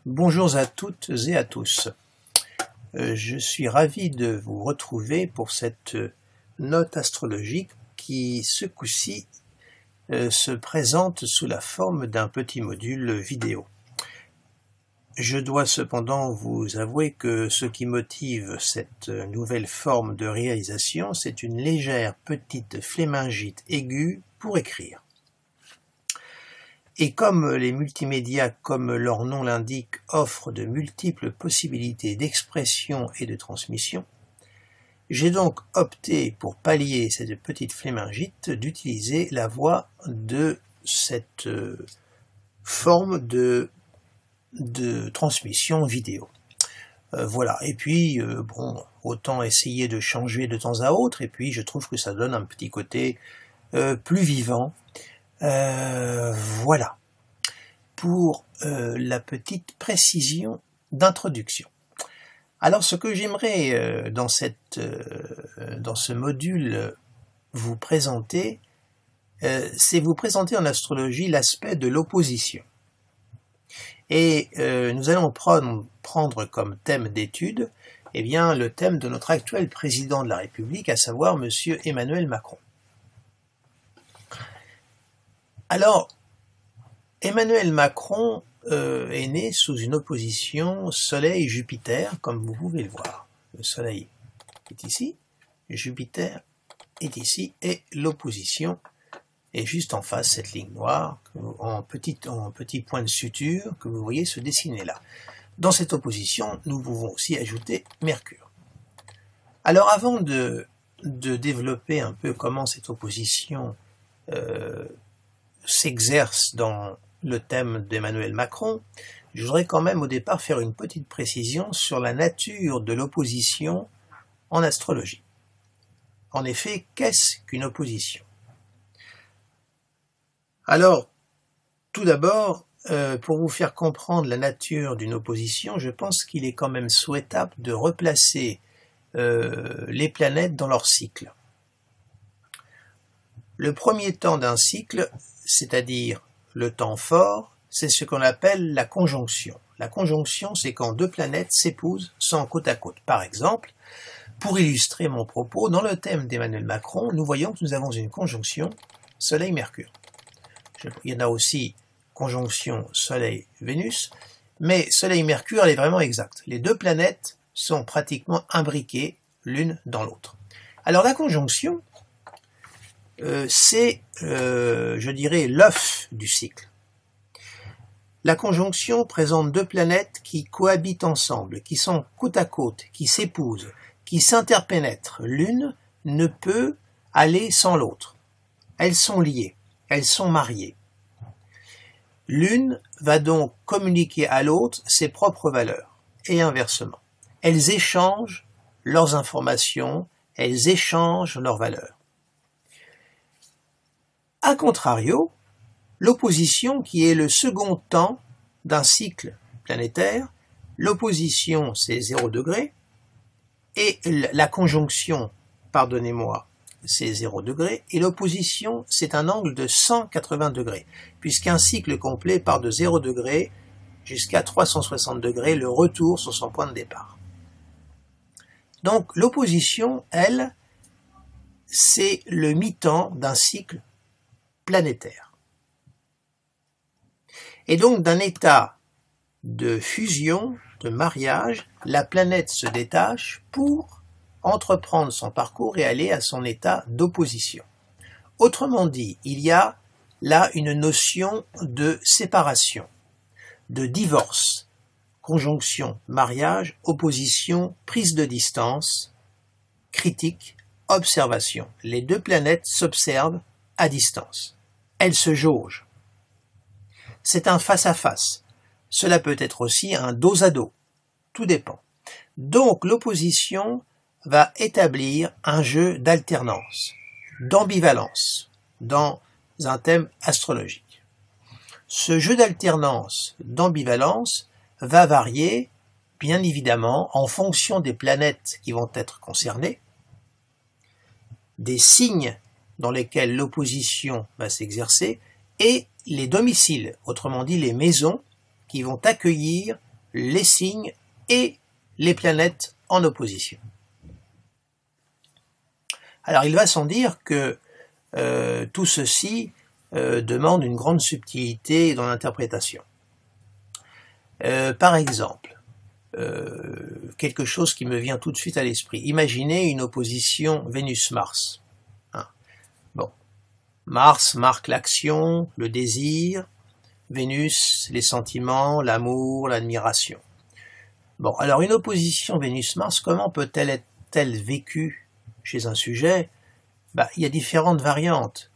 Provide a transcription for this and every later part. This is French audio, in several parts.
Bonjour à toutes et à tous. Je suis ravi de vous retrouver pour cette note astrologique qui, ce coup-ci, se présente sous la forme d'un petit module vidéo. Je dois cependant vous avouer que ce qui motive cette nouvelle forme de réalisation, c'est une légère petite flémingite aiguë pour écrire. Et comme les multimédias, comme leur nom l'indique, offrent de multiples possibilités d'expression et de transmission, j'ai donc opté pour pallier cette petite flémingite d'utiliser la voie de cette forme de transmission vidéo. Voilà, et puis bon, autant essayer de changer de temps à autre, et puis je trouve que ça donne un petit côté plus vivant. Voilà, pour la petite précision d'introduction. Alors ce que j'aimerais dans ce module vous présenter, c'est vous présenter en astrologie l'aspect de l'opposition. Et nous allons prendre comme thème d'étude le thème de notre actuel président de la République, à savoir Monsieur Emmanuel Macron. Alors, Emmanuel Macron est né sous une opposition Soleil-Jupiter, comme vous pouvez le voir. Le Soleil est ici, Jupiter est ici, et l'opposition est juste en face, cette ligne noire, en petit point de suture, que vous voyez se dessiner là. Dans cette opposition, nous pouvons aussi ajouter Mercure. Alors, avant de développer un peu comment cette opposition s'exerce dans le thème d'Emmanuel Macron, je voudrais quand même au départ faire une petite précision sur la nature de l'opposition en astrologie. En effet, qu'est-ce qu'une opposition? Alors, tout d'abord, pour vous faire comprendre la nature d'une opposition, je pense qu'il est quand même souhaitable de replacer les planètes dans leur cycle. Le premier temps d'un cycle, c'est-à-dire le temps fort, c'est ce qu'on appelle la conjonction. La conjonction, c'est quand deux planètes s'épousent sans côte à côte. Par exemple, pour illustrer mon propos, dans le thème d'Emmanuel Macron, nous voyons que nous avons une conjonction Soleil-Mercure. Il y en a aussi conjonction Soleil-Vénus, mais Soleil-Mercure, elle est vraiment exacte. Les deux planètes sont pratiquement imbriquées l'une dans l'autre. Alors la conjonction, c'est, je dirais, l'œuf du cycle. La conjonction présente deux planètes qui cohabitent ensemble, qui sont côte à côte, qui s'épousent, qui s'interpénètrent. L'une ne peut aller sans l'autre. Elles sont liées, elles sont mariées. L'une va donc communiquer à l'autre ses propres valeurs, et inversement. Elles échangent leurs informations, elles échangent leurs valeurs. A contrario, l'opposition, qui est le second temps d'un cycle planétaire, l'opposition c'est 0 degré, et la conjonction, pardonnez-moi, c'est 0 degré, et l'opposition c'est un angle de 180 degrés, puisqu'un cycle complet part de 0 degré jusqu'à 360 degrés, le retour sur son point de départ. Donc l'opposition, elle, c'est le mi-temps d'un cycle planétaire. Et donc d'un état de fusion, de mariage, la planète se détache pour entreprendre son parcours et aller à son état d'opposition. Autrement dit, il y a là une notion de séparation, de divorce, conjonction, mariage, opposition, prise de distance, critique, observation. Les deux planètes s'observent à distance. Elles se jaugent. C'est un face-à-face. Cela peut être aussi un dos à dos. Tout dépend. Donc l'opposition va établir un jeu d'alternance, d'ambivalence, dans un thème astrologique. Ce jeu d'alternance, d'ambivalence, va varier, bien évidemment, en fonction des planètes qui vont être concernées, des signes dans lesquels l'opposition va s'exercer, et les domiciles, autrement dit les maisons, qui vont accueillir les signes et les planètes en opposition. Alors il va sans dire que tout ceci demande une grande subtilité dans l'interprétation. Par exemple, quelque chose qui me vient tout de suite à l'esprit. Imaginez une opposition Vénus-Mars. Hein. Bon, Mars marque l'action, le désir, Vénus, les sentiments, l'amour, l'admiration. Bon, alors une opposition Vénus-Mars, comment peut-elle être-elle vécue chez un sujet? Il y a différentes variantes.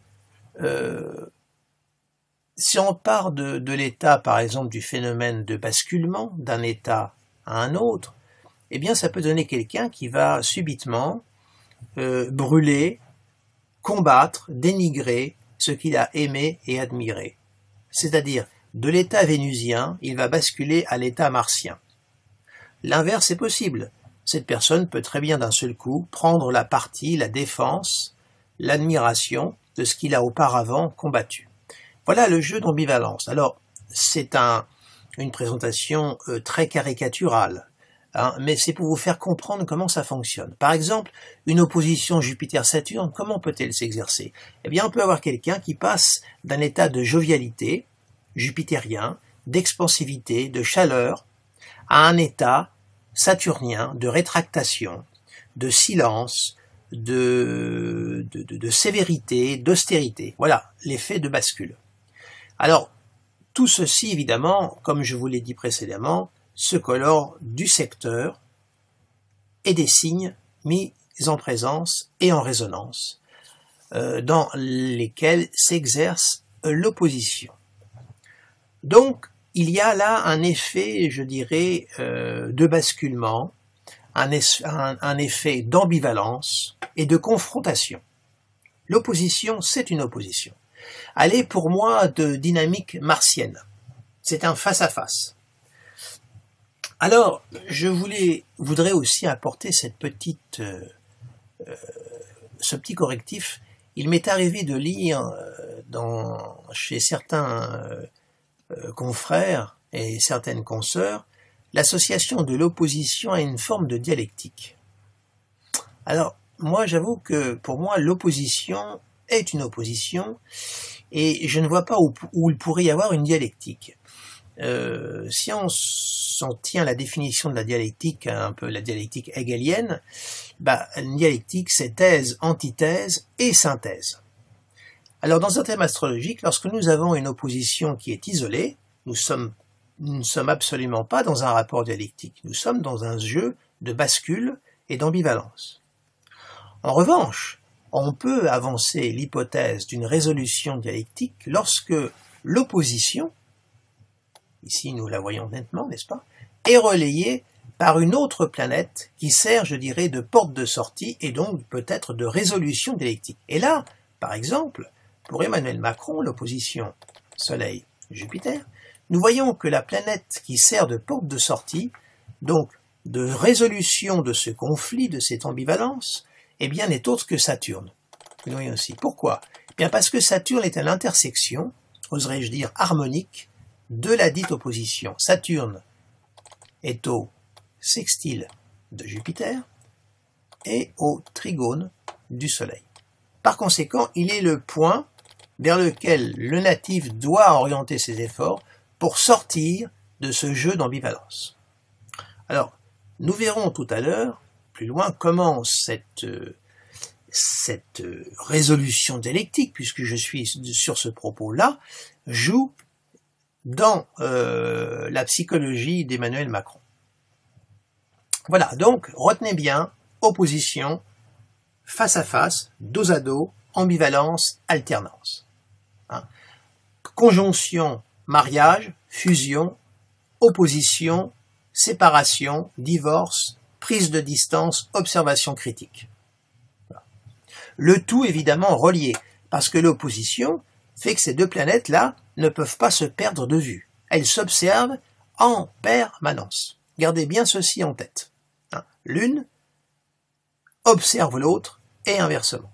Si on part de l'état, par exemple, du phénomène de basculement d'un état à un autre, eh bien ça peut donner quelqu'un qui va subitement brûler, combattre, dénigrer ce qu'il a aimé et admiré. C'est-à-dire, de l'état vénusien, il va basculer à l'état martien. L'inverse est possible. Cette personne peut très bien d'un seul coup prendre la partie, la défense, l'admiration de ce qu'il a auparavant combattu. Voilà le jeu d'ambivalence. Alors, c'est une présentation très caricaturale, hein, mais c'est pour vous faire comprendre comment ça fonctionne. Par exemple, une opposition Jupiter-Saturne, comment peut-elle s'exercer? Eh bien, on peut avoir quelqu'un qui passe d'un état de jovialité jupitérien, d'expansivité, de chaleur, à un état saturnien de rétractation, de silence, de sévérité, d'austérité. Voilà l'effet de bascule. Alors, tout ceci, évidemment, comme je vous l'ai dit précédemment, se colore du secteur et des signes mis en présence et en résonance, dans lesquels s'exerce l'opposition. Donc, il y a là un effet, je dirais, de basculement, un effet d'ambivalence et de confrontation. L'opposition, c'est une opposition. Elle est pour moi de dynamique martienne. C'est un face-à-face. Alors, je voudrais aussi apporter ce petit correctif. Il m'est arrivé de lire chez certains confrères et certaines consoeurs l'association de l'opposition à une forme de dialectique. Alors, moi, j'avoue que pour moi, l'opposition est une opposition et je ne vois pas où il pourrait y avoir une dialectique. Si on s'en tient à la définition de la dialectique, un peu la dialectique hegelienne, une dialectique, c'est thèse, antithèse et synthèse. Alors, dans un thème astrologique, lorsque nous avons une opposition qui est isolée, nous ne sommes absolument pas dans un rapport dialectique. Nous sommes dans un jeu de bascule et d'ambivalence. En revanche, on peut avancer l'hypothèse d'une résolution dialectique lorsque l'opposition, ici nous la voyons nettement, n'est-ce pas, est relayée par une autre planète qui sert, je dirais, de porte de sortie et donc peut-être de résolution dialectique. Et là, par exemple, pour Emmanuel Macron, l'opposition Soleil-Jupiter, nous voyons que la planète qui sert de porte de sortie, donc de résolution de ce conflit, de cette ambivalence, eh bien n'est autre que Saturne. Vous voyez aussi. Pourquoi? Eh bien parce que Saturne est à l'intersection, oserais-je dire harmonique, de la dite opposition. Saturne est au sextile de Jupiter et au trigone du Soleil. Par conséquent, il est le point vers lequel le natif doit orienter ses efforts pour sortir de ce jeu d'ambivalence. Alors, nous verrons tout à l'heure, plus loin, comment cette résolution dialectique, puisque je suis sur ce propos-là, joue dans la psychologie d'Emmanuel Macron. Voilà, donc retenez bien, opposition, face à face, dos à dos, ambivalence, alternance. Hein. Conjonction, mariage, fusion, opposition, séparation, divorce, prise de distance, observation critique. Voilà. Le tout évidemment relié, parce que l'opposition fait que ces deux planètes-là ne peuvent pas se perdre de vue. Elles s'observent en permanence. Gardez bien ceci en tête. Hein. L'une observe l'autre et inversement.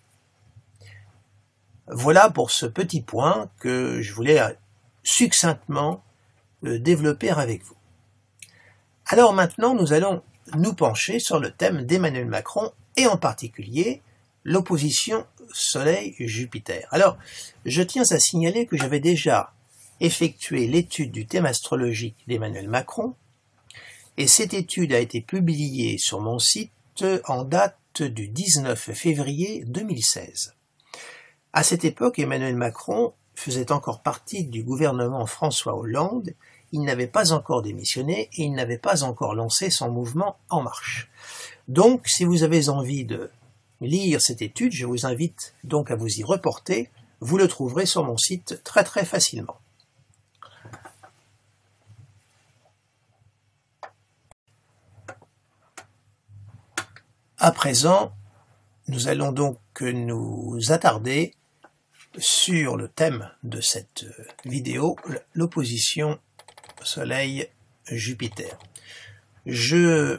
Voilà pour ce petit point que je voulais succinctement développer avec vous. Alors maintenant, nous allons nous pencher sur le thème d'Emmanuel Macron et en particulier l'opposition Soleil-Jupiter. Alors, je tiens à signaler que j'avais déjà effectué l'étude du thème astrologique d'Emmanuel Macron et cette étude a été publiée sur mon site en date du 19 février 2016. À cette époque, Emmanuel Macron faisait encore partie du gouvernement François Hollande. Il n'avait pas encore démissionné et il n'avait pas encore lancé son mouvement En Marche. Donc, si vous avez envie de lire cette étude, je vous invite donc à vous y reporter. Vous le trouverez sur mon site très très facilement. À présent, nous allons donc nous attarder sur le thème de cette vidéo, l'opposition Soleil-Jupiter. Je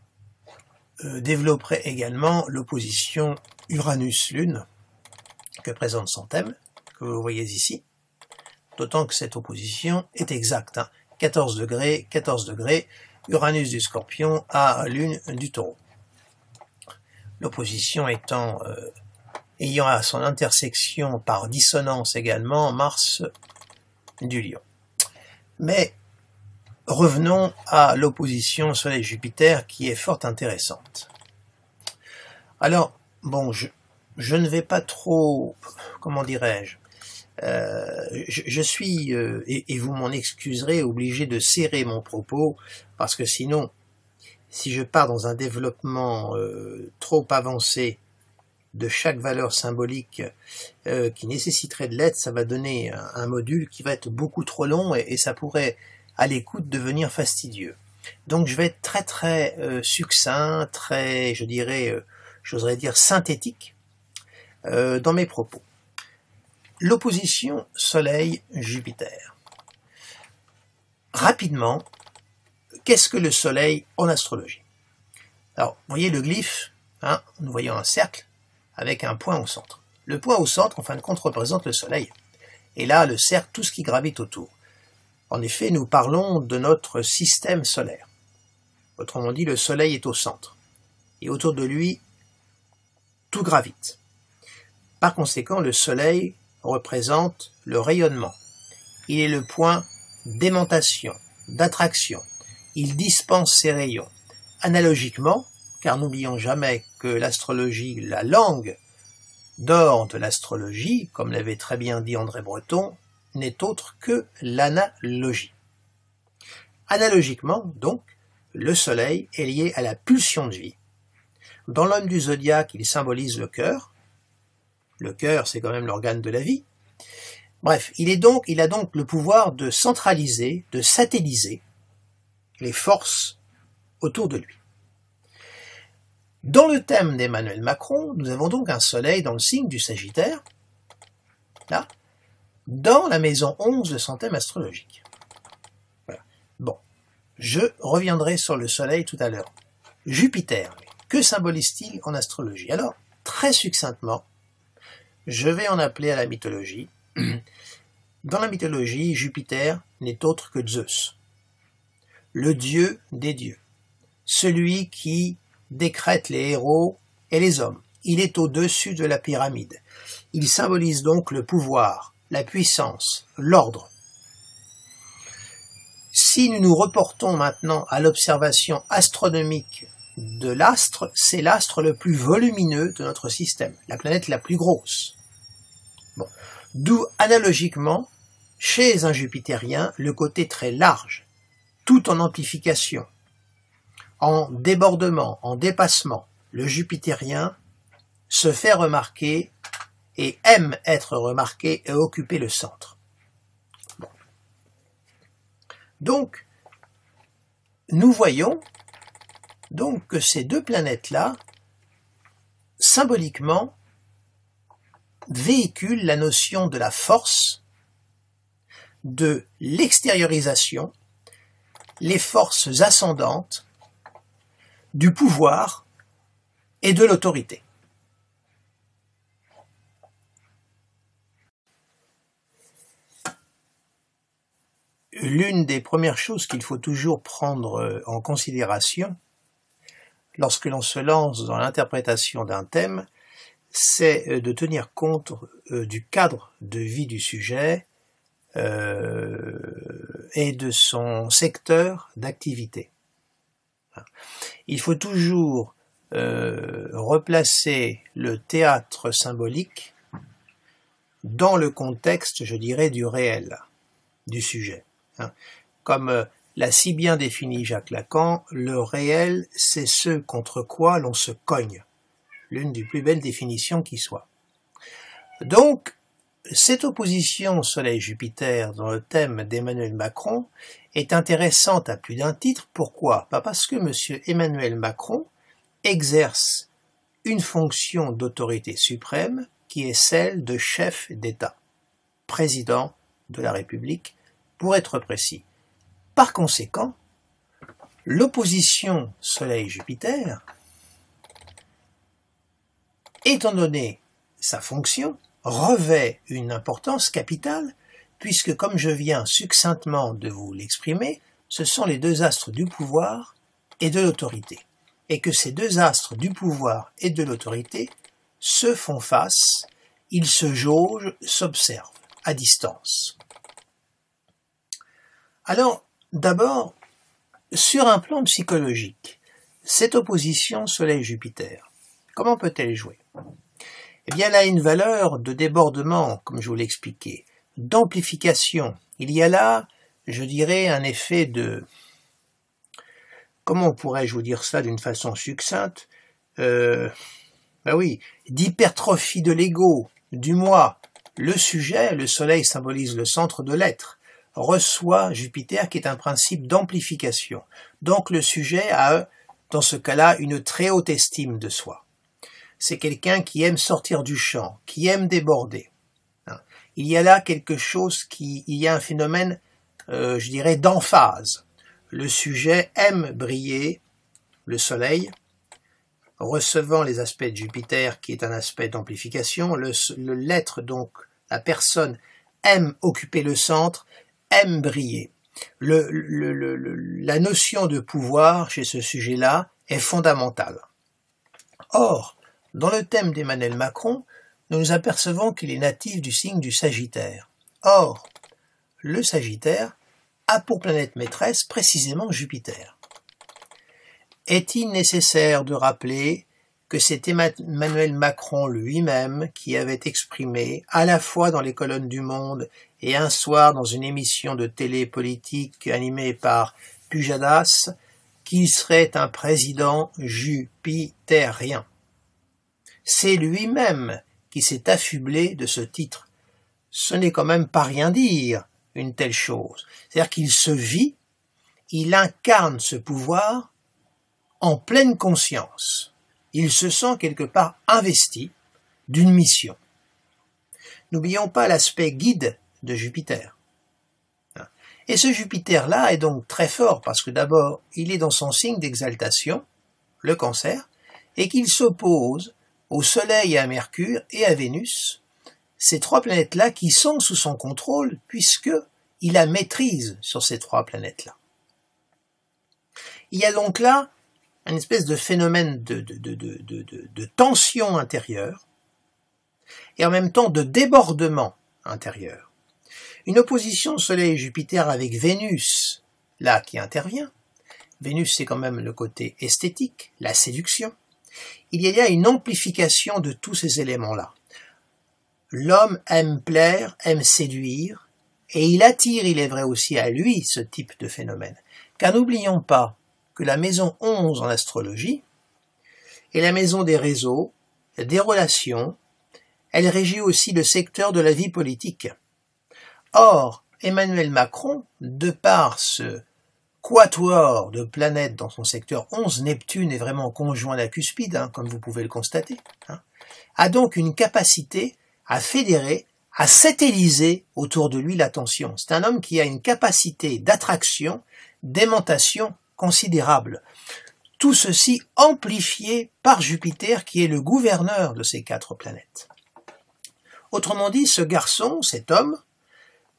développerai également l'opposition Uranus-Lune que présente son thème, que vous voyez ici, d'autant que cette opposition est exacte, 14 degrés, Uranus du Scorpion à Lune du Taureau. L'opposition ayant à son intersection par dissonance également Mars du Lion. Mais revenons à l'opposition Soleil-Jupiter qui est fort intéressante. Alors, bon, je ne vais pas trop, comment dirais-je, je suis, et vous m'en excuserez, obligé de serrer mon propos, parce que sinon, si je pars dans un développement trop avancé de chaque valeur symbolique qui nécessiterait de l'aide, ça va donner un module qui va être beaucoup trop long et ça pourrait à l'écoute devenir fastidieux. Donc je vais être très très succinct, très, je dirais, j'oserais dire synthétique dans mes propos. L'opposition Soleil-Jupiter. Rapidement, qu'est-ce que le Soleil en astrologie? Alors, vous voyez le glyphe, nous voyons un cercle avec un point au centre. Le point au centre, en fin de compte, représente le Soleil. Et là, le cercle, tout ce qui gravite autour. En effet, nous parlons de notre système solaire. Autrement dit, le Soleil est au centre. Et autour de lui, tout gravite. Par conséquent, le Soleil représente le rayonnement. Il est le point d'aimantation, d'attraction. Il dispense ses rayons. Analogiquement, car n'oublions jamais que l'astrologie, la langue d'or de l'astrologie, comme l'avait très bien dit André Breton, n'est autre que l'analogie. Analogiquement, donc, le Soleil est lié à la pulsion de vie. Dans l'homme du zodiaque, il symbolise le cœur. Le cœur, c'est quand même l'organe de la vie. Bref, il a donc le pouvoir de centraliser, de satelliser les forces autour de lui. Dans le thème d'Emmanuel Macron, nous avons donc un Soleil dans le signe du Sagittaire, là, dans la maison 11 de son thème astrologique. Voilà. Bon, je reviendrai sur le Soleil tout à l'heure. Jupiter, que symbolise-t-il en astrologie? Alors, très succinctement, je vais en appeler à la mythologie. Dans la mythologie, Jupiter n'est autre que Zeus, le dieu des dieux, celui qui décrète les héros et les hommes. Il est au-dessus de la pyramide. Il symbolise donc le pouvoir, la puissance, l'ordre. Si nous nous reportons maintenant à l'observation astronomique de l'astre, c'est l'astre le plus volumineux de notre système, la planète la plus grosse. Bon. D'où, analogiquement, chez un jupitérien, le côté très large, tout en amplification, en débordement, en dépassement, le jupitérien se fait remarquer et aime être remarqué et occuper le centre. Bon. Donc, nous voyons donc que ces deux planètes-là, symboliquement, véhiculent la notion de la force, de l'extériorisation, les forces ascendantes, du pouvoir et de l'autorité. l'une des premières choses qu'il faut toujours prendre en considération lorsque l'on se lance dans l'interprétation d'un thème, c'est de tenir compte du cadre de vie du sujet et de son secteur d'activité. Il faut toujours replacer le théâtre symbolique dans le contexte, je dirais, du réel, du sujet. Comme l'a si bien défini Jacques Lacan, le réel, c'est ce contre quoi l'on se cogne. L'une des plus belles définitions qui soit. Donc, cette opposition Soleil-Jupiter dans le thème d'Emmanuel Macron est intéressante à plus d'un titre. Pourquoi? Parce que M. Emmanuel Macron exerce une fonction d'autorité suprême qui est celle de chef d'État, président de la République, pour être précis. Par conséquent, l'opposition Soleil-Jupiter, étant donné sa fonction, revêt une importance capitale, puisque, comme je viens succinctement de vous l'exprimer, ce sont les deux astres du pouvoir et de l'autorité, et que ces deux astres du pouvoir et de l'autorité se font face, ils se jaugent, s'observent à distance. Alors, d'abord, sur un plan psychologique, cette opposition Soleil-Jupiter, comment peut-elle jouer? Eh bien, elle a une valeur de débordement, comme je vous l'ai expliqué, d'amplification. Il y a là, je dirais, un effet de... Comment pourrais-je vous dire ça d'une façon succincte? D'hypertrophie de l'ego, du moi. Le sujet, le soleil symbolise le centre de l'être, reçoit Jupiter qui est un principe d'amplification. Donc le sujet a, dans ce cas-là, une très haute estime de soi. C'est quelqu'un qui aime sortir du champ, qui aime déborder. Il y a là quelque chose il y a un phénomène, je dirais, d'emphase. Le sujet aime briller, le soleil, recevant les aspects de Jupiter, qui est un aspect d'amplification. L'être, donc, la personne, aime occuper le centre, aime briller. La notion de pouvoir, chez ce sujet-là, est fondamentale. Or, dans le thème d'Emmanuel Macron, nous nous apercevons qu'il est natif du signe du Sagittaire. Or, le Sagittaire a pour planète maîtresse précisément Jupiter. Est-il nécessaire de rappeler que c'est Emmanuel Macron lui-même qui avait exprimé, à la fois dans les colonnes du Monde et un soir dans une émission de télé politique animée par Pujadas, qu'il serait un président jupitérien? C'est lui-même qui s'est affublé de ce titre. Ce n'est quand même pas rien dire, une telle chose. C'est-à-dire qu'il se vit, il incarne ce pouvoir en pleine conscience. Il se sent quelque part investi d'une mission. N'oublions pas l'aspect guide de Jupiter. Et ce Jupiter-là est donc très fort parce que d'abord, il est dans son signe d'exaltation, le Cancer, et qu'il s'oppose au Soleil et à Mercure et à Vénus, ces trois planètes-là qui sont sous son contrôle puisqu'il a maîtrise sur ces trois planètes-là. Il y a donc là une espèce de phénomène de tension intérieure et en même temps de débordement intérieur. Une opposition Soleil-Jupiter avec Vénus, là qui intervient. Vénus, c'est quand même le côté esthétique, la séduction. Il y a une amplification de tous ces éléments-là. L'homme aime plaire, aime séduire, et il attire, il est vrai aussi à lui, ce type de phénomène. Car n'oublions pas que la maison 11 en astrologie est la maison des réseaux, des relations, elle régit aussi le secteur de la vie politique. Or, Emmanuel Macron, de par ce quatuor de planètes dans son secteur 11, Neptune est vraiment conjoint à la cuspide, comme vous pouvez le constater, a donc une capacité à fédérer, à satelliser autour de lui l'attention. C'est un homme qui a une capacité d'attraction, d'aimantation considérable. Tout ceci amplifié par Jupiter qui est le gouverneur de ces quatre planètes. Autrement dit, ce garçon, cet homme,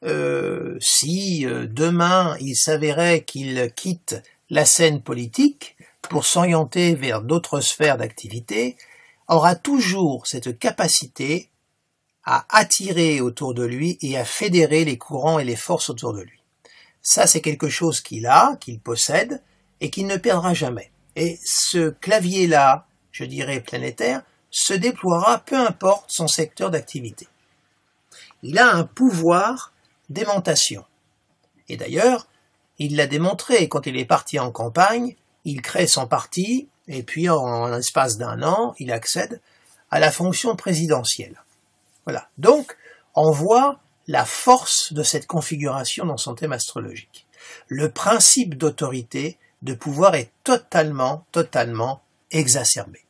si demain il s'avérait qu'il quitte la scène politique pour s'orienter vers d'autres sphères d'activité, aura toujours cette capacité à attirer autour de lui et à fédérer les courants et les forces autour de lui. Ça, c'est quelque chose qu'il a, qu'il possède, et qu'il ne perdra jamais. Et ce clavier-là, je dirais planétaire, se déploiera peu importe son secteur d'activité. Il a un pouvoir d'aimantation. Et d'ailleurs, il l'a démontré quand il est parti en campagne, il crée son parti, et puis en l'espace d'un an, il accède à la fonction présidentielle. Voilà. Donc, on voit la force de cette configuration dans son thème astrologique. Le principe d'autorité, de pouvoir est totalement exacerbé.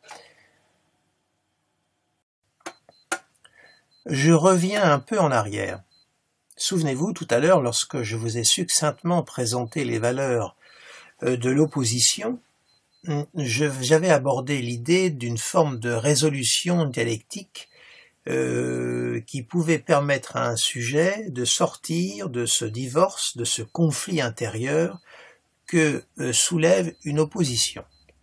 Je reviens un peu en arrière. Souvenez-vous, tout à l'heure, lorsque je vous ai succinctement présenté les valeurs de l'opposition, j'avais abordé l'idée d'une forme de résolution dialectique qui pouvait permettre à un sujet de sortir de ce divorce, de ce conflit intérieur que soulève une opposition.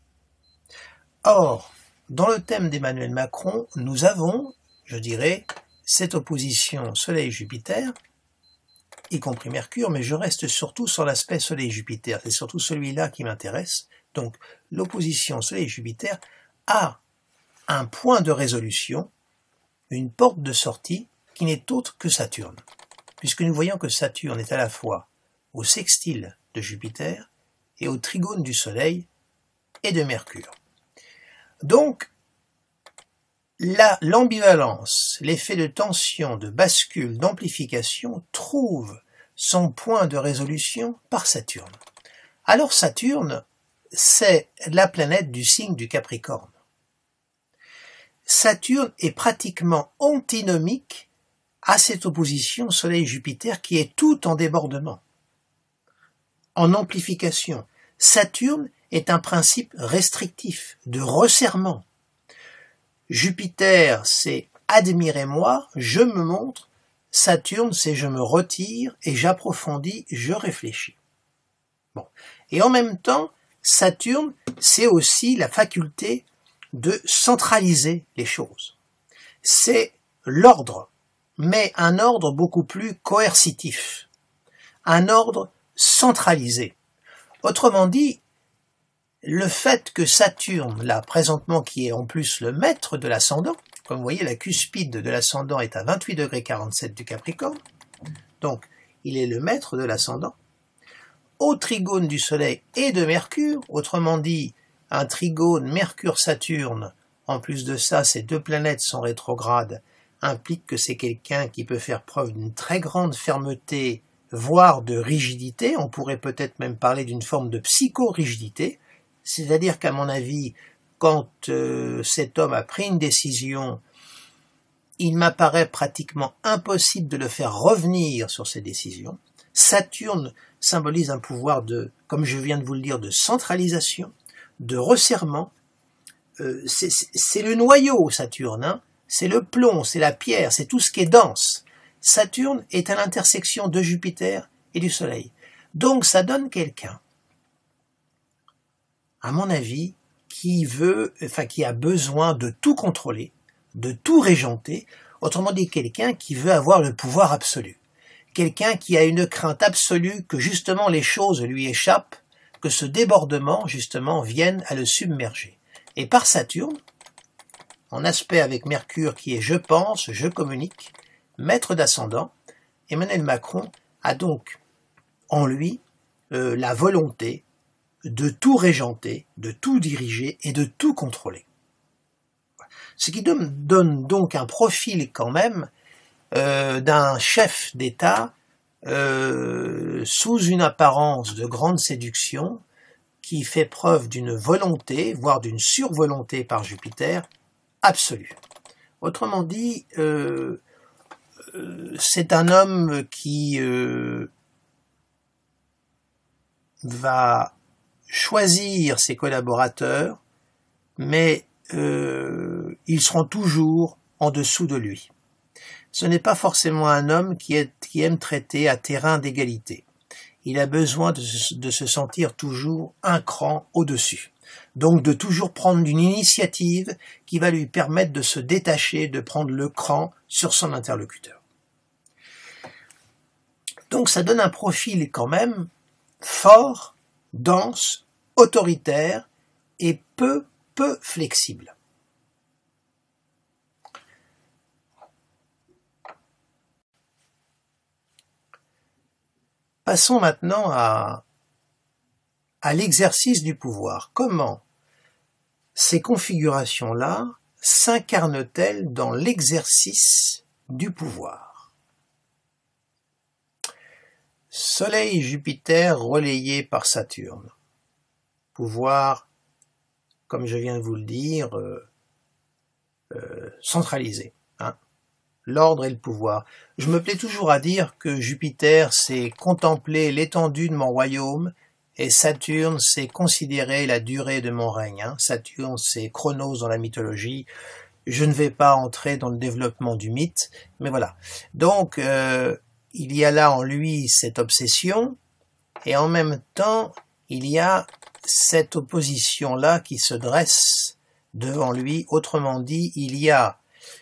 Or, dans le thème d'Emmanuel Macron, nous avons, je dirais, cette opposition Soleil-Jupiter, y compris Mercure, mais je reste surtout sur l'aspect Soleil-Jupiter, c'est surtout celui-là qui m'intéresse. Donc, l'opposition Soleil-Jupiter a un point de résolution, une porte de sortie qui n'est autre que Saturne, puisque nous voyons que Saturne est à la fois au sextile de Jupiter et au trigone du Soleil et de Mercure. Donc, l'ambivalence, l'effet de tension, de bascule, d'amplification trouve son point de résolution par Saturne. Alors Saturne, c'est la planète du signe du Capricorne. Saturne est pratiquement antinomique à cette opposition Soleil-Jupiter qui est tout en débordement, en amplification. Saturne est un principe restrictif, de resserrement. Jupiter, c'est « admirez-moi, je me montre ». Saturne, c'est « je me retire et j'approfondis, je réfléchis ». Bon. Et en même temps, Saturne, c'est aussi la faculté de centraliser les choses. C'est l'ordre, mais un ordre beaucoup plus coercitif, un ordre centralisé. Autrement dit, le fait que Saturne, là présentement qui est en plus le maître de l'ascendant, comme vous voyez la cuspide de l'ascendant est à 28,47 du Capricorne, donc il est le maître de l'ascendant, au trigone du Soleil et de Mercure, autrement dit un trigone Mercure-Saturne, en plus de ça ces deux planètes sont rétrogrades, implique que c'est quelqu'un qui peut faire preuve d'une très grande fermeté, voire de rigidité, on pourrait peut-être même parler d'une forme de psycho-rigidité, c'est-à-dire qu'à mon avis, quand cet homme a pris une décision, il m'apparaît pratiquement impossible de le faire revenir sur ses décisions. Saturne symbolise un pouvoir de, comme je viens de vous le dire, de centralisation, de resserrement. C'est le noyau, Saturne, hein, c'est le plomb, c'est la pierre, c'est tout ce qui est dense. Saturne est à l'intersection de Jupiter et du Soleil. Donc ça donne quelqu'un, à mon avis, qui a besoin de tout contrôler, de tout régenter, autrement dit quelqu'un qui veut avoir le pouvoir absolu. Quelqu'un qui a une crainte absolue que justement les choses lui échappent, que ce débordement justement vienne à le submerger. Et par Saturne, en aspect avec Mercure qui est je pense, je communique, maître d'ascendant, Emmanuel Macron a donc en lui la volonté de tout régenter, de tout diriger et de tout contrôler. Ce qui donne donc un profil quand même d'un chef d'État sous une apparence de grande séduction qui fait preuve d'une volonté, voire d'une survolonté par Jupiter, absolue. Autrement dit, c'est un homme qui va choisir ses collaborateurs, mais ils seront toujours en dessous de lui. ce n'est pas forcément un homme qui aime traiter à terrain d'égalité. Il a besoin de se sentir toujours un cran au-dessus. Donc de toujours prendre une initiative qui va lui permettre de se détacher, de prendre le cran sur son interlocuteur. Donc ça donne un profil quand même fort, dense, autoritaire et peu flexible. Passons maintenant à l'exercice du pouvoir. Comment ces configurations-là s'incarnent-elles dans l'exercice du pouvoir? Soleil et Jupiter relayés par Saturne. Pouvoir, comme je viens de vous le dire, centralisé. L'ordre et le pouvoir. Je me plais toujours à dire que Jupiter, c'est contempler l'étendue de mon royaume, et Saturne, c'est considérer la durée de mon règne. Saturne, c'est Chronos dans la mythologie. Je ne vais pas entrer dans le développement du mythe, mais voilà. Donc, il y a là en lui cette obsession, et en même temps, il y a cette opposition-là qui se dresse devant lui. Autrement dit, il y a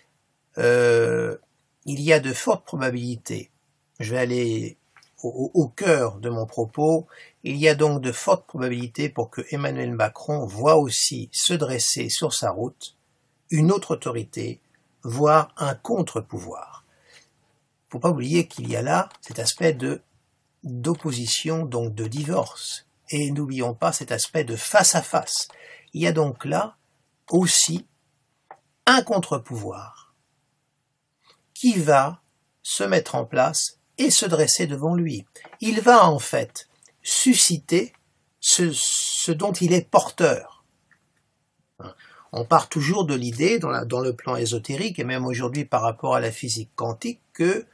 de fortes probabilités, je vais aller au cœur de mon propos, il y a donc de fortes probabilités pour que Emmanuel Macron voit aussi se dresser sur sa route une autre autorité, voire un contre-pouvoir. Il ne faut pas oublier qu'il y a là cet aspect d'opposition, donc de divorce, et n'oublions pas cet aspect de face à face. Il y a donc là aussi un contre-pouvoir qui va se mettre en place et se dresser devant lui. Il va en fait susciter ce dont il est porteur. On part toujours de l'idée, dans le plan ésotérique, et même aujourd'hui par rapport à la physique quantique, que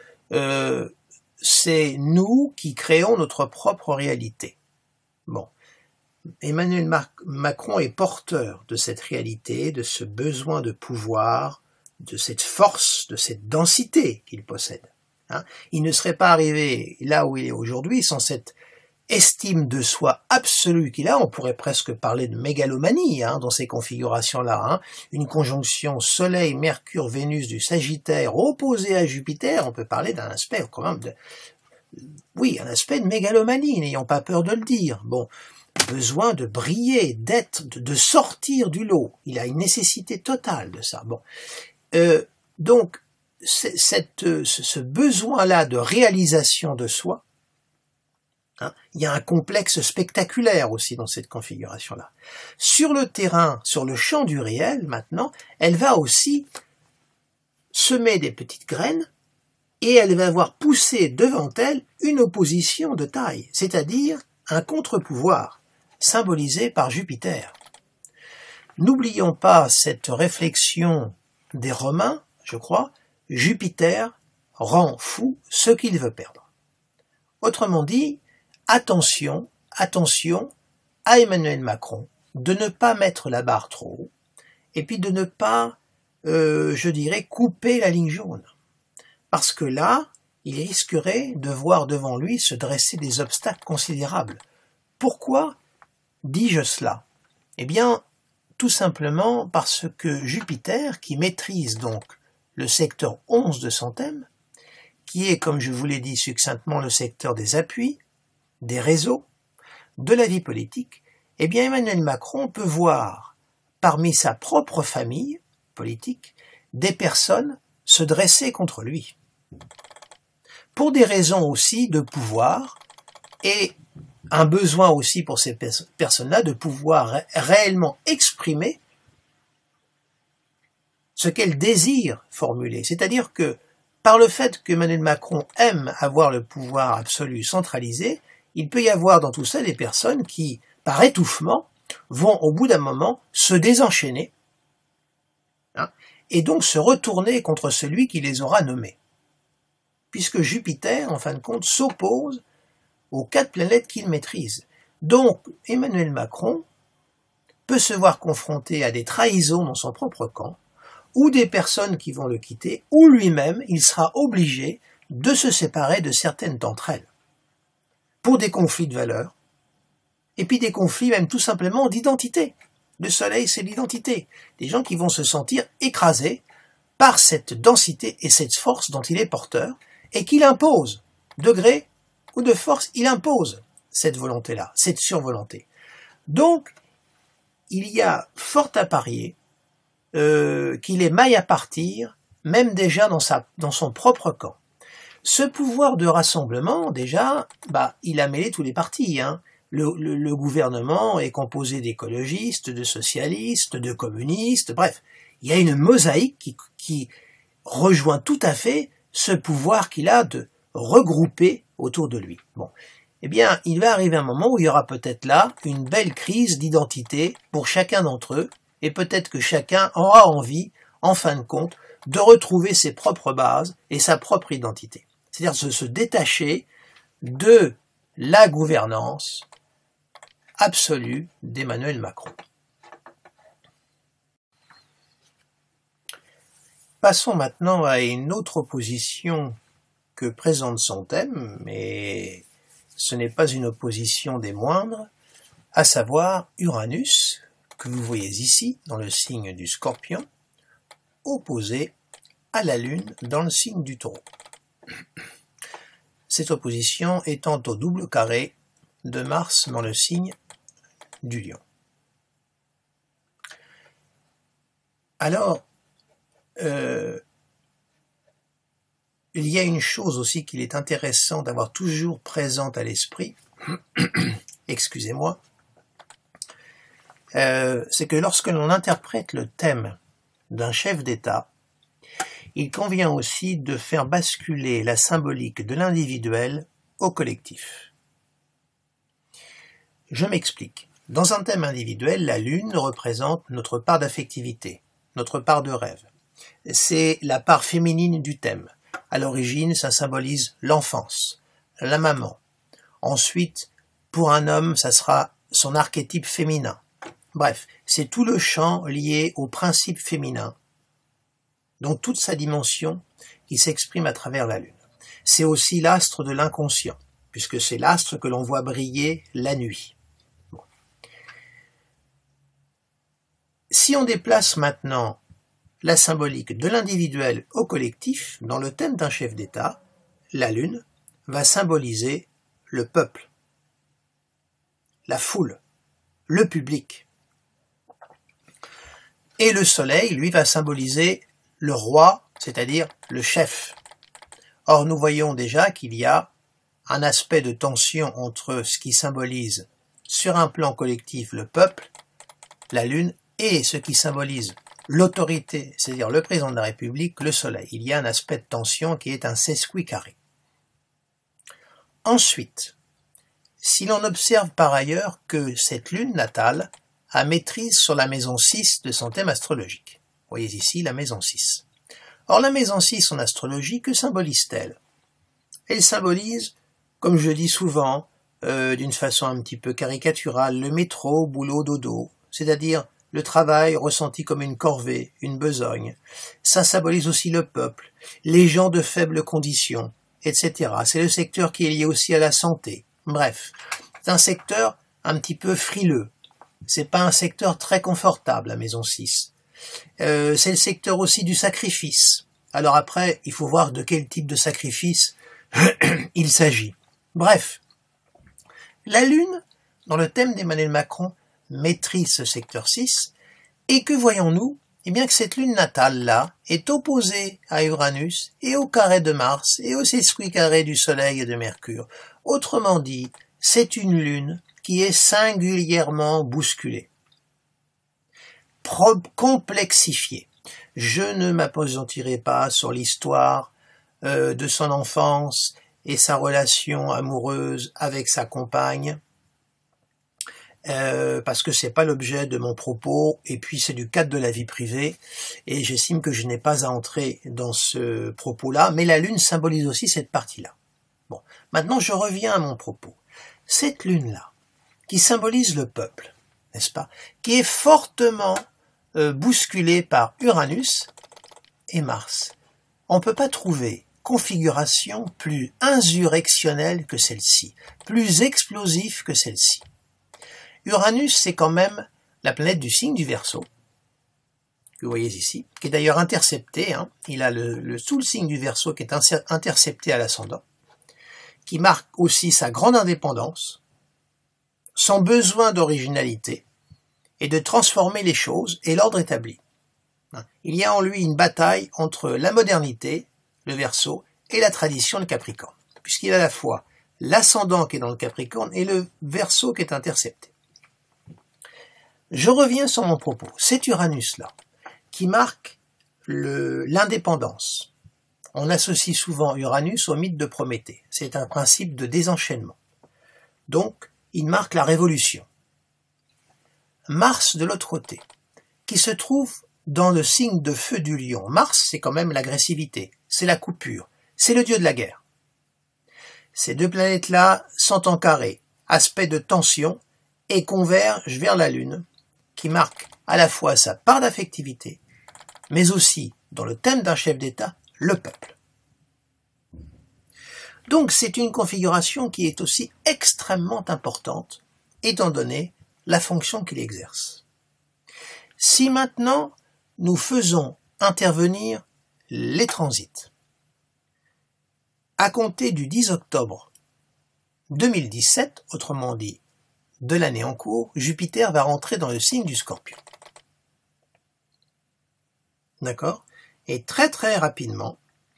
c'est nous qui créons notre propre réalité. Bon, Emmanuel Macron est porteur de cette réalité, de ce besoin de pouvoir, de cette force, de cette densité qu'il possède. Il ne serait pas arrivé là où il est aujourd'hui sans cette estime de soi absolue qu'il a. On pourrait presque parler de mégalomanie dans ces configurations-là. Une conjonction Soleil, Mercure, Vénus du Sagittaire opposée à Jupiter, on peut parler d'un aspect quand même un aspect de mégalomanie, n'ayons pas peur de le dire. Bon, besoin de briller, de sortir du lot. Il a une nécessité totale de ça. Bon. Donc, ce besoin-là de réalisation de soi, il y a un complexe spectaculaire aussi dans cette configuration-là. Sur le terrain, sur le champ du réel, maintenant, elle va aussi semer des petites graines et elle va voir pousser devant elle une opposition de taille, c'est-à-dire un contre-pouvoir, symbolisé par Jupiter. N'oublions pas cette réflexion des Romains, je crois, Jupiter rend fou ce qu'il veut perdre. Autrement dit, attention à Emmanuel Macron de ne pas mettre la barre trop haut, et puis de ne pas, je dirais, couper la ligne jaune. Parce que là, il risquerait de voir devant lui se dresser des obstacles considérables. Pourquoi dis-je cela? Eh bien, tout simplement parce que Jupiter, qui maîtrise donc le secteur 11 de son thème, qui est, comme je vous l'ai dit succinctement, le secteur des appuis, des réseaux, de la vie politique, eh bien Emmanuel Macron peut voir, parmi sa propre famille politique, des personnes se dresser contre lui. Pour des raisons aussi de pouvoir, et un besoin aussi pour ces personnes-là de pouvoir réellement exprimer ce qu'elles désirent formuler. C'est-à-dire que, par le fait qu'Emmanuel Macron aime avoir le pouvoir absolu centralisé, il peut y avoir dans tout ça des personnes qui, par étouffement, vont au bout d'un moment se désenchaîner et donc se retourner contre celui qui les aura nommés. Puisque Jupiter, en fin de compte, s'oppose aux 4 planètes qu'il maîtrise. Donc, Emmanuel Macron peut se voir confronté à des trahisons dans son propre camp, ou des personnes qui vont le quitter, ou lui-même, il sera obligé de se séparer de certaines d'entre elles, pour des conflits de valeurs, et puis des conflits même tout simplement d'identité. Le soleil, c'est l'identité. Des gens qui vont se sentir écrasés par cette densité et cette force dont il est porteur, et qu'il impose, de gré ou de force, il impose cette volonté-là, cette survolonté. Donc, il y a fort à parier qu'il est maille à partir, même déjà dans son propre camp. Ce pouvoir de rassemblement, déjà, il a mêlé tous les partis. Hein. Le gouvernement est composé d'écologistes, de socialistes, de communistes, bref. Il y a une mosaïque qui rejoint tout à fait ce pouvoir qu'il a de regrouper autour de lui. Bon. Eh bien, il va arriver un moment où il y aura peut-être là une belle crise d'identité pour chacun d'entre eux, et peut-être que chacun aura envie, en fin de compte, de retrouver ses propres bases et sa propre identité. C'est-à-dire de se détacher de la gouvernance absolue d'Emmanuel Macron. Passons maintenant à une autre opposition que présente son thème, mais ce n'est pas une opposition des moindres, à savoir Uranus, que vous voyez ici dans le signe du Scorpion, opposé à la Lune dans le signe du Taureau. Cette opposition étant au double carré de Mars dans le signe du Lion. Alors, il y a une chose aussi qu'il est intéressant d'avoir toujours présente à l'esprit, excusez-moi, c'est que lorsque l'on interprète le thème d'un chef d'État, il convient aussi de faire basculer la symbolique de l'individuel au collectif. Je m'explique. Dans un thème individuel, la Lune représente notre part d'affectivité, notre part de rêve. C'est la part féminine du thème. À l'origine, ça symbolise l'enfance, la maman. Ensuite, pour un homme, ça sera son archétype féminin. Bref, c'est tout le champ lié au principe féminin, dont toute sa dimension qui s'exprime à travers la Lune. C'est aussi l'astre de l'inconscient, puisque c'est l'astre que l'on voit briller la nuit. Bon. Si on déplace maintenant la symbolique de l'individuel au collectif, dans le thème d'un chef d'État, la Lune va symboliser le peuple, la foule, le public. Et le Soleil, lui, va symboliser le roi, c'est-à-dire le chef. Or, nous voyons déjà qu'il y a un aspect de tension entre ce qui symbolise, sur un plan collectif, le peuple, la Lune, et ce qui symbolise l'autorité, c'est-à-dire le président de la République, le Soleil. Il y a un aspect de tension qui est un sesquicarré. Ensuite, si l'on observe par ailleurs que cette Lune natale a maîtrise sur la maison 6 de son thème astrologique. Vous voyez ici la maison 6. Or, la maison 6 en astrologie, que symbolise-t-elle? Elle symbolise, comme je dis souvent, d'une façon un petit peu caricaturale, le métro, boulot, dodo, c'est-à-dire le travail ressenti comme une corvée, une besogne. Ça symbolise aussi le peuple, les gens de faibles conditions, etc. C'est le secteur qui est lié aussi à la santé. Bref, c'est un secteur un petit peu frileux. C'est pas un secteur très confortable, la maison 6. C'est le secteur aussi du sacrifice. Alors après, il faut voir de quel type de sacrifice il s'agit. Bref, la Lune, dans le thème d'Emmanuel Macron, maîtrise ce secteur 6, et que voyons-nous? Eh bien que cette Lune natale-là est opposée à Uranus, et au carré de Mars, et au sesquicarré du Soleil et de Mercure. Autrement dit, c'est une Lune qui est singulièrement bousculée, complexifiée. Je ne m'appesantirai pas sur l'histoire de son enfance et sa relation amoureuse avec sa compagne, parce que c'est pas l'objet de mon propos, et puis c'est du cadre de la vie privée, et j'estime que je n'ai pas à entrer dans ce propos-là, mais la Lune symbolise aussi cette partie-là. Bon, maintenant je reviens à mon propos. Cette Lune-là, qui symbolise le peuple, n'est-ce pas, qui est fortement bousculé par Uranus et Mars. On ne peut pas trouver configuration plus insurrectionnelle que celle-ci, plus explosive que celle-ci. Uranus, c'est quand même la planète du signe du Verseau, que vous voyez ici, qui est d'ailleurs intercepté, hein. Il a sous le signe du Verseau qui est intercepté à l'ascendant, qui marque aussi sa grande indépendance, son besoin d'originalité et de transformer les choses et l'ordre établi. Il y a en lui une bataille entre la modernité, le Verseau, et la tradition, le Capricorne, puisqu'il a à la fois l'ascendant qui est dans le Capricorne et le Verseau qui est intercepté. Je reviens sur mon propos. C'est Uranus-là qui marque l'indépendance. On associe souvent Uranus au mythe de Prométhée. C'est un principe de désenchaînement. Donc, il marque la révolution. Mars, de l'autre côté, qui se trouve dans le signe de feu du lion. Mars, c'est quand même l'agressivité, c'est la coupure, c'est le dieu de la guerre. Ces deux planètes-là sont en carré, aspect de tension, et convergent vers la Lune, qui marque à la fois sa part d'affectivité, mais aussi, dans le thème d'un chef d'État, le peuple. Donc c'est une configuration qui est aussi extrêmement importante, étant donné la fonction qu'il exerce. Si maintenant nous faisons intervenir les transits, à compter du 10 octobre 2017, autrement dit de l'année en cours, Jupiter va rentrer dans le signe du Scorpion. D'accord ? Et très très rapidement,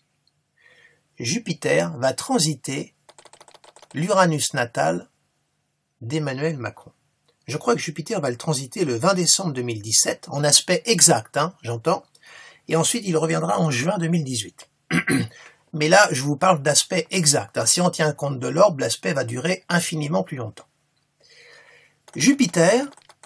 Jupiter va transiter l'Uranus natal d'Emmanuel Macron. Je crois que Jupiter va le transiter le 20 décembre 2017, en aspect exact, hein, j'entends, et ensuite il reviendra en juin 2018. Mais là, je vous parle d'aspect exact. Hein. Si on tient compte de l'orbe, l'aspect va durer infiniment plus longtemps. Jupiter,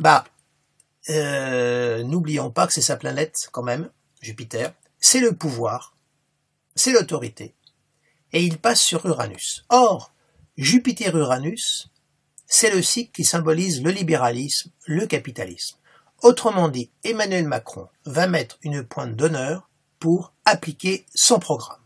n'oublions pas que c'est sa planète quand même, Jupiter, c'est le pouvoir, c'est l'autorité, et il passe sur Uranus. Or, Jupiter-Uranus, c'est le cycle qui symbolise le libéralisme, le capitalisme. Autrement dit, Emmanuel Macron va mettre une pointe d'honneur pour appliquer son programme.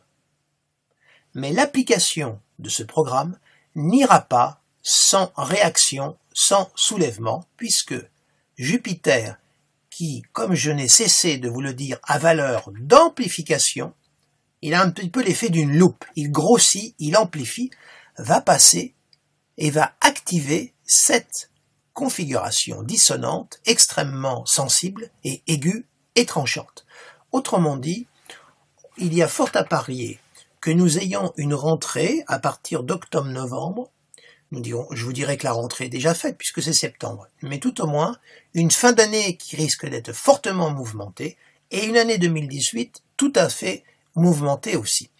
Mais l'application de ce programme n'ira pas sans réaction, sans soulèvement, puisque Jupiter, qui, comme je n'ai cessé de vous le dire, a valeur d'amplification, il a un petit peu l'effet d'une loupe, il grossit, il amplifie, va passer et va activer cette configuration dissonante, extrêmement sensible et aiguë et tranchante. Autrement dit, il y a fort à parier que nous ayons une rentrée à partir d'octobre-novembre, je vous dirais que la rentrée est déjà faite puisque c'est septembre, mais tout au moins une fin d'année qui risque d'être fortement mouvementée et une année 2018 tout à fait mouvementée aussi.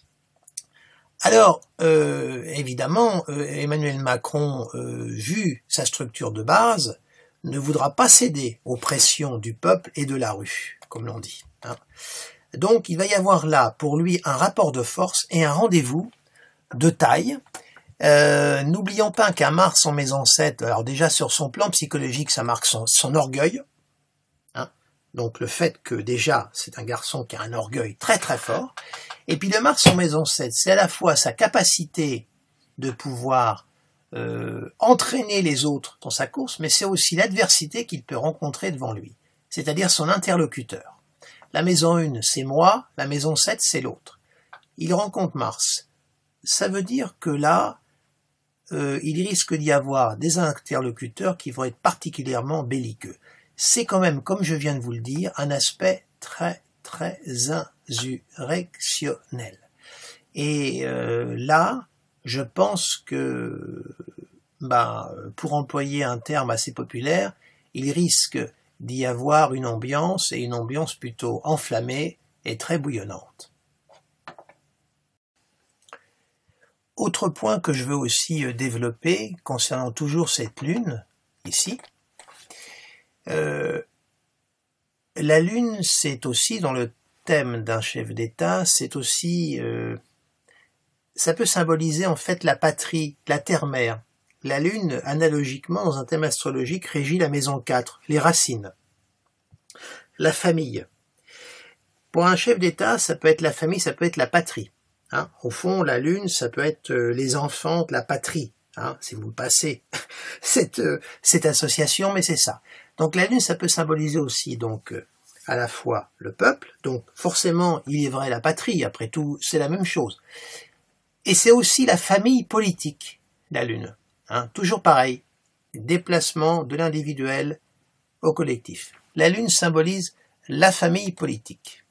Alors, évidemment, Emmanuel Macron, vu sa structure de base, ne voudra pas céder aux pressions du peuple et de la rue, comme l'on dit. Hein. Donc, il va y avoir là, pour lui, un rapport de force et un rendez-vous de taille. N'oublions pas qu'un Mars en maison 7, alors déjà sur son plan psychologique, ça marque son orgueil. Hein. Donc, le fait que déjà, c'est un garçon qui a un orgueil très très fort. Et puis le Mars en maison 7, c'est à la fois sa capacité de pouvoir entraîner les autres dans sa course, mais c'est aussi l'adversité qu'il peut rencontrer devant lui, c'est-à-dire son interlocuteur. La maison 1, c'est moi, la maison 7, c'est l'autre. Il rencontre Mars. Ça veut dire que là, il risque d'y avoir des interlocuteurs qui vont être particulièrement belliqueux. C'est quand même, comme je viens de vous le dire, un aspect très très insurrectionnel. Et là, je pense que, pour employer un terme assez populaire, il risque d'y avoir une ambiance, et une ambiance plutôt enflammée et très bouillonnante. Autre point que je veux aussi développer, concernant toujours cette lune, ici, la lune, c'est aussi, dans le thème d'un chef d'État, c'est aussi, ça peut symboliser en fait la patrie, la terre-mère. La lune, analogiquement, dans un thème astrologique, régit la maison 4, les racines. la famille. Pour un chef d'État, ça peut être la famille, ça peut être la patrie. Hein. Au fond, la lune, ça peut être les enfants de la patrie. Hein, si vous passez cette association, mais c'est ça. Donc la lune, ça peut symboliser aussi donc à la fois le peuple, donc forcément, il est vrai la patrie, après tout, c'est la même chose. Et c'est aussi la famille politique, la lune. Hein, toujours pareil, déplacement de l'individuel au collectif. La lune symbolise la famille politique.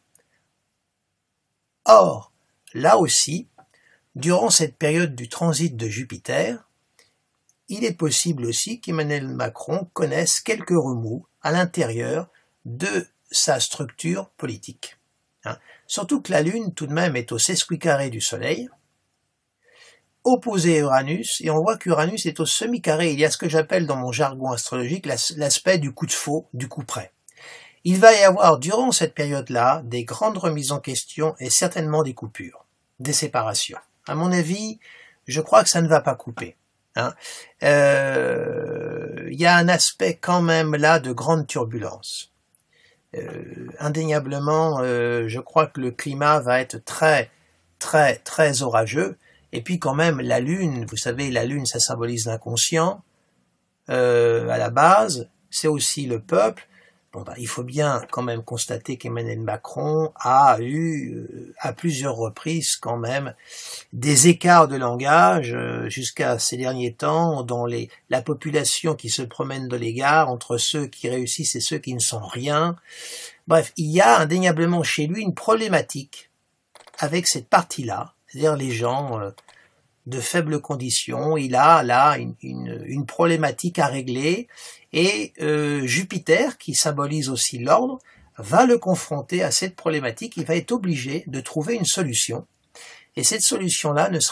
Or, là aussi, durant cette période du transit de Jupiter, il est possible aussi qu'Emmanuel Macron connaisse quelques remous à l'intérieur de sa structure politique. Hein. Surtout que la Lune, tout de même, est au sesquicarré du Soleil, opposé à Uranus, et on voit qu'Uranus est au semi-carré. Il y a ce que j'appelle dans mon jargon astrologique l'aspect du coup de faux, du coup près. Il va y avoir, durant cette période-là, des grandes remises en question et certainement des coupures, des séparations. À mon avis, je crois que ça ne va pas couper. Hein. Y a un aspect quand même là de grande turbulence. Indéniablement, je crois que le climat va être très, très, très orageux. Et puis quand même, la Lune, vous savez, la Lune, ça symbolise l'inconscient. À la base, c'est aussi le peuple. Bon, il faut bien quand même constater qu'Emmanuel Macron a eu à plusieurs reprises quand même des écarts de langage jusqu'à ces derniers temps dans la population qui se promène de l'égard entre ceux qui réussissent et ceux qui ne sont rien. Bref, il y a indéniablement chez lui une problématique avec cette partie-là, c'est-à-dire les gens de faibles conditions. Il a là une problématique à régler. Et Jupiter, qui symbolise aussi l'ordre, va le confronter à cette problématique. Il va être obligé de trouver une solution. Et cette solution-là ne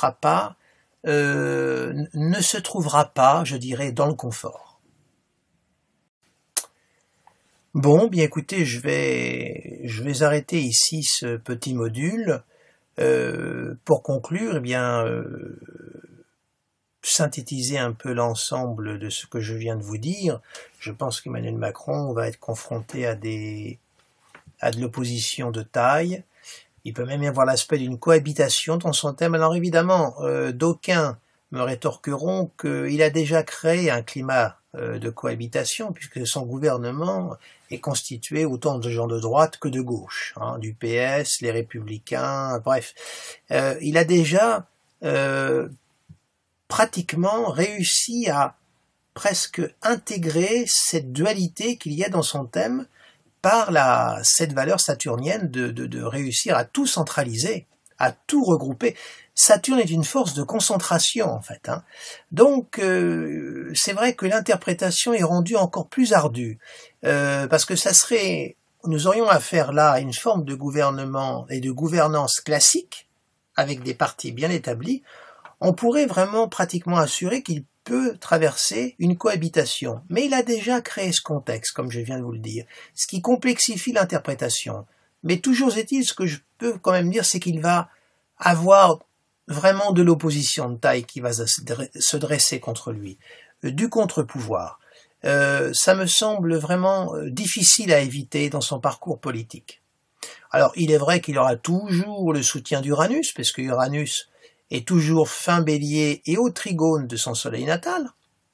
se trouvera pas, je dirais, dans le confort. Bon, bien écoutez, je vais arrêter ici ce petit module. Pour conclure, eh bien, synthétiser un peu l'ensemble de ce que je viens de vous dire, je pense qu'Emmanuel Macron va être confronté à de l'opposition de taille. Il peut même y avoir l'aspect d'une cohabitation dans son thème. Alors évidemment, d'aucuns me rétorqueront qu'il a déjà créé un climat de cohabitation, puisque son gouvernement est constitué autant de gens de droite que de gauche, hein, du PS, les Républicains, bref. Il a déjà pratiquement réussi à presque intégrer cette dualité qu'il y a dans son thème par cette valeur saturnienne de réussir à tout centraliser, à tout regrouper. Saturne est une force de concentration en fait. Hein. Donc c'est vrai que l'interprétation est rendue encore plus ardue, parce que nous aurions affaire là à une forme de gouvernement et de gouvernance classique, avec des partis bien établis. On pourrait vraiment pratiquement assurer qu'il peut traverser une cohabitation. Mais il a déjà créé ce contexte, comme je viens de vous le dire, ce qui complexifie l'interprétation. Mais toujours est-il, ce que je peux quand même dire, c'est qu'il va avoir vraiment de l'opposition de taille qui va se dresser contre lui, du contre-pouvoir. Ça me semble vraiment difficile à éviter dans son parcours politique. Alors, il est vrai qu'il aura toujours le soutien d'Uranus, parce que Uranus est toujours fin bélier et au trigone de son soleil natal.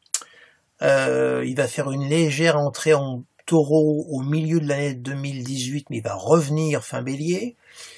Il va faire une légère entrée en taureau au milieu de l'année 2018, mais il va revenir fin bélier.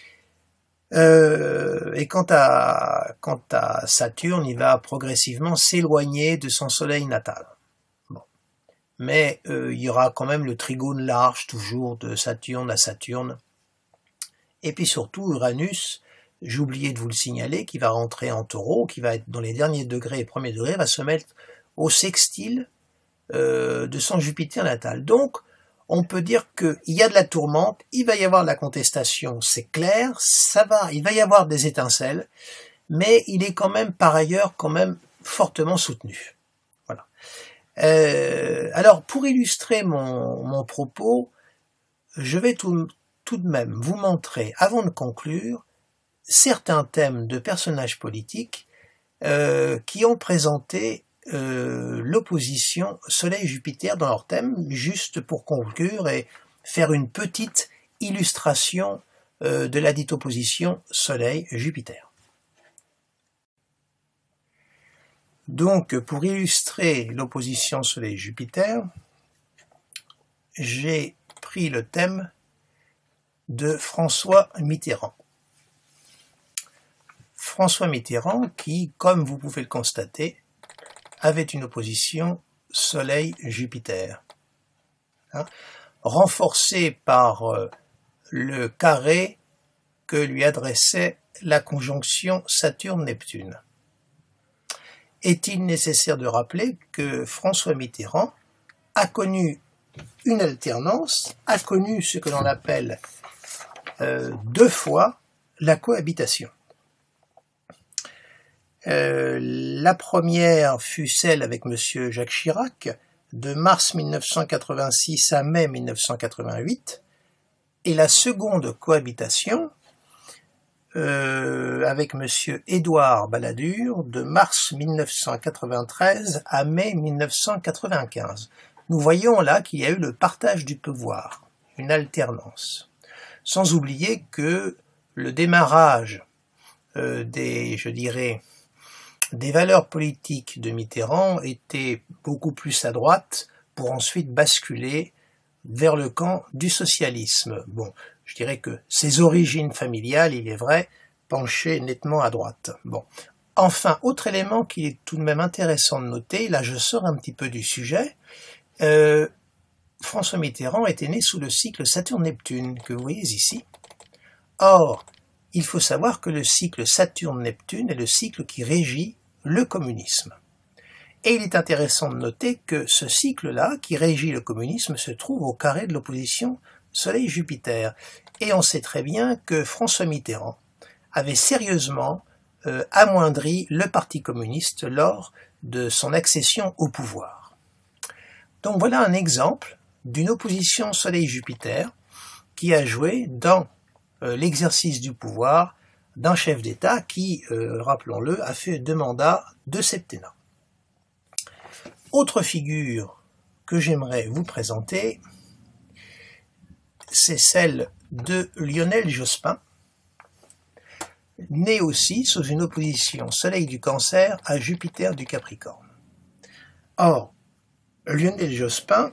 Et quant à Saturne, il va progressivement s'éloigner de son soleil natal. Bon. Mais il y aura quand même le trigone large, toujours de Saturne à Saturne. Et puis surtout, Uranus, j'ai oublié de vous le signaler, qui va rentrer en taureau, qui va être dans les derniers degrés et premiers degrés, va se mettre au sextile de son Jupiter natal. Donc, on peut dire qu'il y a de la tourmente, il va y avoir de la contestation, c'est clair, il va y avoir des étincelles, mais il est quand même, par ailleurs, quand même fortement soutenu. Voilà. Alors, pour illustrer mon propos, je vais tout de même vous montrer, avant de conclure, certains thèmes de personnages politiques qui ont présenté l'opposition Soleil-Jupiter dans leur thème, juste pour conclure et faire une petite illustration de la dite opposition Soleil-Jupiter. Donc, pour illustrer l'opposition Soleil-Jupiter, j'ai pris le thème de François Mitterrand. François Mitterrand qui, comme vous pouvez le constater, avait une opposition Soleil-Jupiter, renforcée par le carré que lui adressait la conjonction Saturne-Neptune. Est-il nécessaire de rappeler que François Mitterrand a connu une alternance, a connu ce que l'on appelle 2 fois la cohabitation. La première fut celle avec M. Jacques Chirac, de mars 1986 à mai 1988, et la seconde cohabitation avec M. Édouard Balladur, de mars 1993 à mai 1995. Nous voyons là qu'il y a eu le partage du pouvoir, une alternance. Sans oublier que le démarrage des valeurs politiques de Mitterrand étaient beaucoup plus à droite pour ensuite basculer vers le camp du socialisme. Bon, je dirais que ses origines familiales, il est vrai, penchaient nettement à droite. Bon. Enfin, autre élément qui est tout de même intéressant de noter, là je sors un petit peu du sujet, François Mitterrand était né sous le cycle Saturne-Neptune, que vous voyez ici. Or, il faut savoir que le cycle Saturne-Neptune est le cycle qui régit le communisme. Et il est intéressant de noter que ce cycle-là, qui régit le communisme, se trouve au carré de l'opposition Soleil-Jupiter. Et on sait très bien que François Mitterrand avait sérieusement amoindri le Parti communiste lors de son accession au pouvoir. Donc voilà un exemple d'une opposition Soleil-Jupiter qui a joué dans l'exercice du pouvoir d'un chef d'État qui, rappelons-le, a fait 2 mandats de septennat. Autre figure que j'aimerais vous présenter, c'est celle de Lionel Jospin, né aussi sous une opposition Soleil du Cancer à Jupiter du Capricorne. Or, Lionel Jospin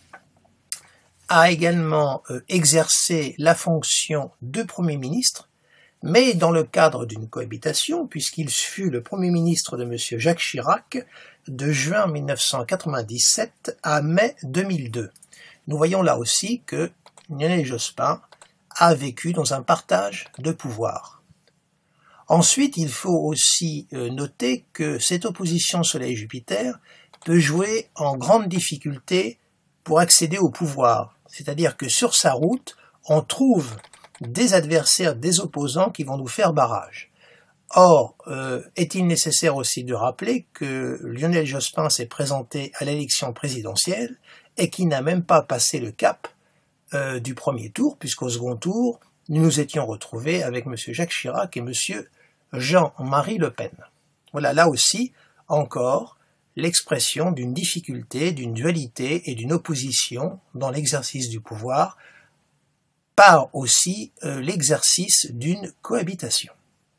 a également exercé la fonction de Premier ministre, mais dans le cadre d'une cohabitation, puisqu'il fut le Premier ministre de M. Jacques Chirac de juin 1997 à mai 2002. Nous voyons là aussi que Lionel Jospin a vécu dans un partage de pouvoir. Ensuite, il faut aussi noter que cette opposition Soleil-Jupiter peut jouer en grande difficulté pour accéder au pouvoir. C'est-à-dire que sur sa route, on trouve des adversaires, des opposants qui vont nous faire barrage. Or, est-il nécessaire aussi de rappeler que Lionel Jospin s'est présenté à l'élection présidentielle et qu'il n'a même pas passé le cap du premier tour, puisqu'au second tour, nous nous étions retrouvés avec M. Jacques Chirac et M. Jean-Marie Le Pen. Voilà, là aussi, encore, l'expression d'une difficulté, d'une dualité et d'une opposition dans l'exercice du pouvoir par aussi l'exercice d'une cohabitation.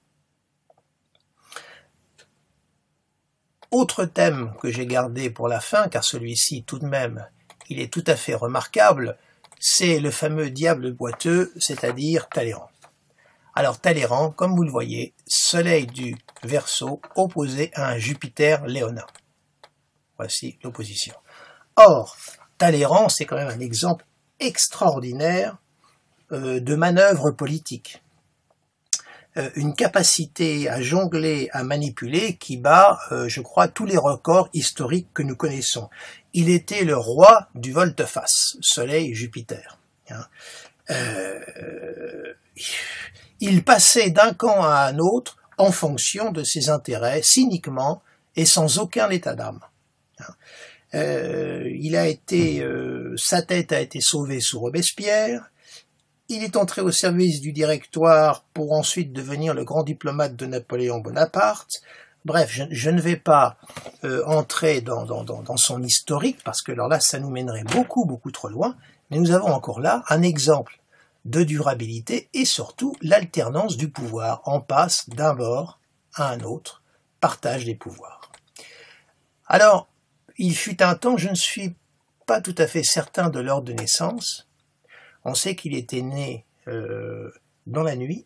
Autre thème que j'ai gardé pour la fin, car celui-ci tout de même, il est tout à fait remarquable, c'est le fameux diable boiteux, c'est-à-dire Talleyrand. Alors Talleyrand, comme vous le voyez, Soleil du Verseau opposé à un Jupiter léonin. Voici l'opposition. Or, Talleyrand, c'est quand même un exemple extraordinaire de manœuvre politique. Une capacité à jongler, à manipuler qui bat, je crois, tous les records historiques que nous connaissons. Il était le roi du volte-face, Soleil-Jupiter. Il passait d'un camp à un autre en fonction de ses intérêts, cyniquement et sans aucun état d'âme. Sa tête a été sauvée sous Robespierre. Il est entré au service du Directoire pour ensuite devenir le grand diplomate de Napoléon Bonaparte. Bref, je ne vais pas entrer dans son historique, parce que alors là, ça nous mènerait beaucoup trop loin, mais nous avons encore là un exemple de durabilité et surtout l'alternance du pouvoir. On passe d'un bord à un autre, partage des pouvoirs. Alors, il fut un temps, je ne suis pas tout à fait certain de l'heure de naissance. On sait qu'il était né dans la nuit.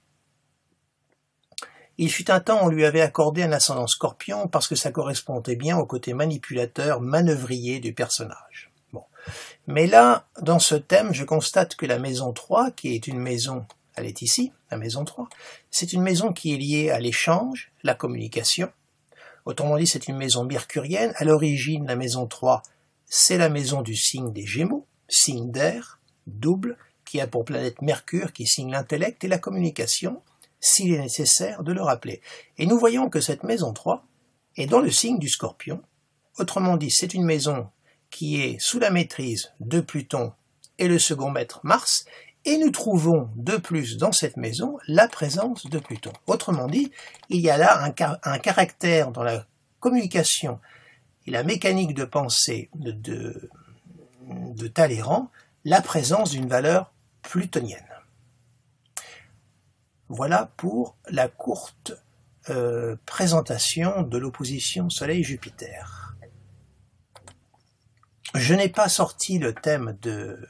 Il fut un temps, on lui avait accordé un ascendant Scorpion parce que ça correspondait bien au côté manipulateur, manœuvrier du personnage. Bon. Mais là, dans ce thème, je constate que la maison 3, qui est une maison, elle est ici, la maison 3, c'est une maison qui est liée à l'échange, la communication. Autrement dit, c'est une maison mercurienne. À l'origine, la maison 3, c'est la maison du signe des Gémeaux, signe d'air, double, qui a pour planète Mercure, qui signe l'intellect et la communication, s'il est nécessaire de le rappeler. Et nous voyons que cette maison 3 est dans le signe du Scorpion. Autrement dit, c'est une maison qui est sous la maîtrise de Pluton et le second maître Mars, et nous trouvons de plus dans cette maison la présence de Pluton. Autrement dit, il y a là un caractère dans la communication et la mécanique de pensée de Talleyrand, la présence d'une valeur plutonienne. Voilà pour la courte présentation de l'opposition Soleil-Jupiter. Je n'ai pas sorti le thème de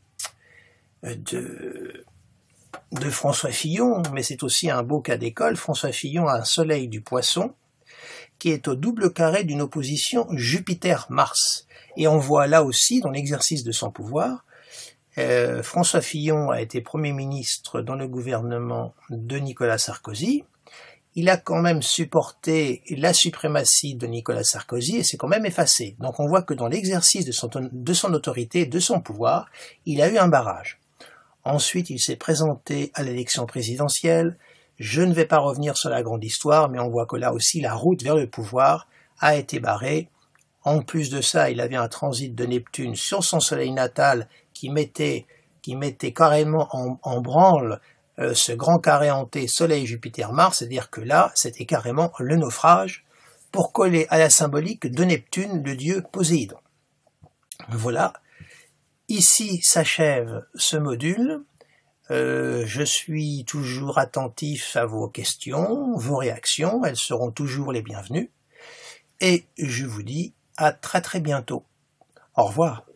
François Fillon, mais c'est aussi un beau cas d'école. François Fillon a un Soleil du Poisson qui est au double carré d'une opposition Jupiter-Mars. Et on voit là aussi, dans l'exercice de son pouvoir, François Fillon a été Premier ministre dans le gouvernement de Nicolas Sarkozy. Il a quand même supporté la suprématie de Nicolas Sarkozy et s'est quand même effacé. Donc on voit que dans l'exercice de son autorité, de son pouvoir, il a eu un barrage. Ensuite, il s'est présenté à l'élection présidentielle. Je ne vais pas revenir sur la grande histoire, mais on voit que là aussi, la route vers le pouvoir a été barrée. En plus de ça, il avait un transit de Neptune sur son soleil natal qui mettait carrément en branle ce grand carré hanté Soleil-Jupiter-Mars, c'est-à-dire que là, c'était carrément le naufrage pour coller à la symbolique de Neptune, le dieu Poséidon. Voilà, ici s'achève ce module. Je suis toujours attentif à vos questions, vos réactions, elles seront toujours les bienvenues. Et je vous dis à très bientôt. Au revoir.